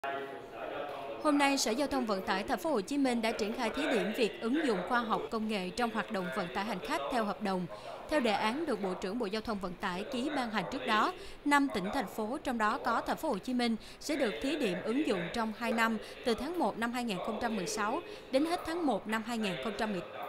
Hôm nay, Sở Giao thông Vận tải Thành phố Hồ Chí Minh đã triển khai thí điểm việc ứng dụng khoa học công nghệ trong hoạt động vận tải hành khách theo hợp đồng. Theo đề án được Bộ trưởng Bộ Giao thông Vận tải ký ban hành trước đó, 5 tỉnh thành phố trong đó có Thành phố Hồ Chí Minh sẽ được thí điểm ứng dụng trong 2 năm, từ tháng 1 năm 2016 đến hết tháng 1 năm 2018.